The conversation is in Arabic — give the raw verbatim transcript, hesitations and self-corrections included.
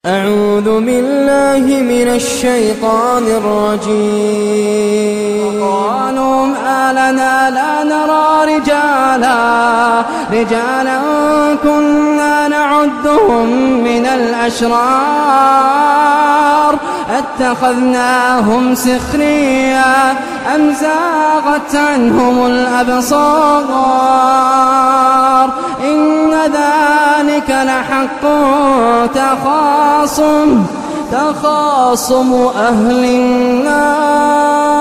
أعوذ بالله من الشيطان الرجيم. قالوا ما لنا لا نرى رجالا رجالا كنا نعدهم من الأشرار اتخذناهم سخريا أم زاغت عنهم الأبصار إن ذلك لحق تخاصم تخاصم أهل النار.